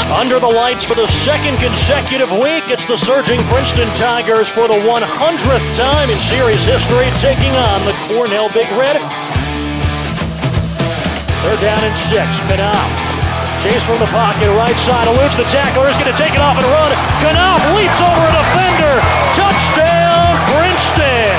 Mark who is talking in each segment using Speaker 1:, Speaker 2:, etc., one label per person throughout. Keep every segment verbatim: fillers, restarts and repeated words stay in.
Speaker 1: Under the lights for the second consecutive week, it's the surging Princeton Tigers for the one hundredth time in series history, taking on the Cornell Big Red. They're down in six. Knopf. Chase from the pocket, right side, eludes the tackler, is going to take it off and run. Knopf leaps over a defender. Touchdown, Princeton!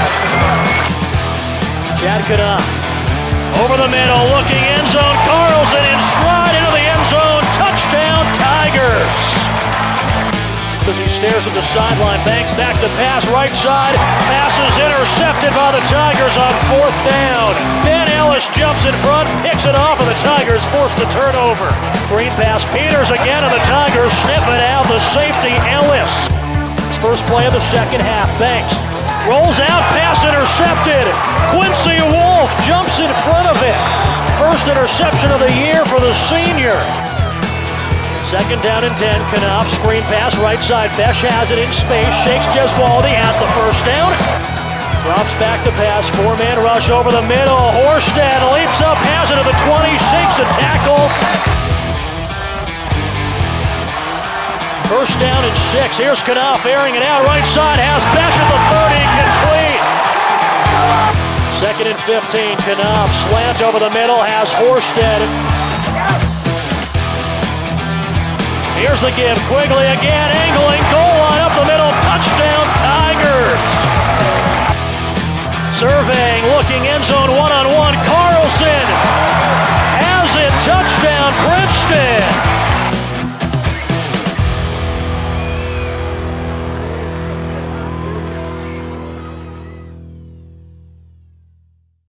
Speaker 1: Chad Knopf. Over the middle, looking end zone. Carlson in stride into the end zone. Touchdown, Tigers! As he stares at the sideline, Banks back to pass, right side. Pass is intercepted by the Tigers on fourth down. Ben Ellis jumps in front, picks it off, and the Tigers force the turnover. Green pass, Peters again, and the Tigers sniff it out. The safety, Ellis. It's first play of the second half. Banks rolls out, pass intercepted. Quincy Wolf jumps in front of it. First interception of the year for the senior. Second down and ten, Knopf, screen pass, right side. Besh has it in space, shakes Jeswaldi, has the first down. Drops back to pass, four-man rush over the middle. Horsted leaps up, has it to the twenty, shakes a tackle. First down and six. Here's Knopf airing it out, right side, has Besh at the thirty, complete. Second and fifteen, Knopf, slant over the middle, has Horsted. Here's the give, Quigley again, angling, goal line up the middle, touchdown Tigers! Surveying, looking, end zone one